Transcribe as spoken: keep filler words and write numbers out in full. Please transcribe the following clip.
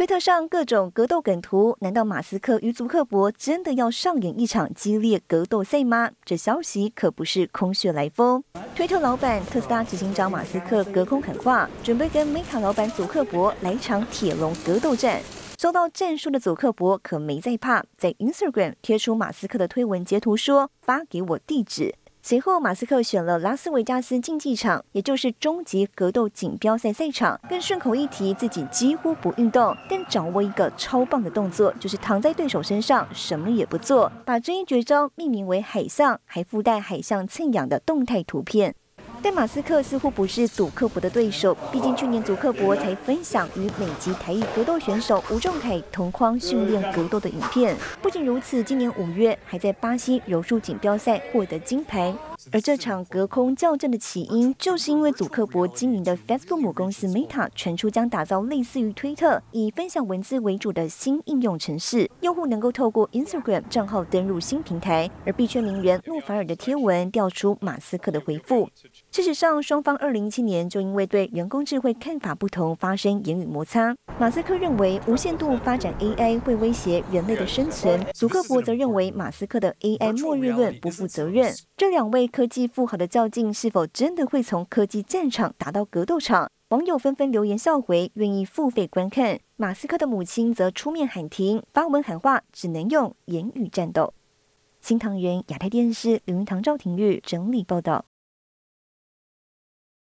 推特上各种格斗梗图，难道马斯克与祖克伯真的要上演一场激烈格斗赛吗？这消息可不是空穴来风。推特老板、特斯拉执行长马斯克隔空喊话，准备跟 Meta 老板祖克伯来场铁笼格斗战。收到战书的祖克伯可没在怕，在 Instagram 贴出马斯克的推文截图说：“发给我地址。”随后，马斯克选了拉斯维加斯竞技场，也就是终极格斗锦标赛赛场。更顺口一提，自己几乎不运动，但掌握一个超棒的动作，就是躺在对手身上什么也不做，把这一绝招命名为“海象”，还附带海象蹭痒的动态图片。但马斯克似乎不是祖克伯的对手，毕竟去年祖克伯才分享与美籍台裔格斗选手吴仲凯同框训练格斗的影片。不仅如此，今年五月还在巴西柔术锦标赛获得金牌。而这场隔空较阵的起因，就是因为祖克伯经营的 Facebook 母公司 Meta 传出将打造类似于推特以分享文字为主的新应用程式，用户能够透过 Instagram 账号登入新平台。而币圈名人诺凡尔的贴文调出马斯克的回复。事实上，双方二零一七年就因为对人工智慧看法不同发生言语摩擦。马斯克认为无限度发展 A I 会威胁人类的生存，祖克伯则认为马斯克的 A I 末日论不负责任。这两位科技富豪的较劲，是否真的会从科技战场打到格斗场？网友纷纷留言笑回，愿意付费观看。马斯克的母亲则出面喊停，发文喊话，只能用言语战斗。新唐人亚太电视刘云堂、赵廷玉整理报道。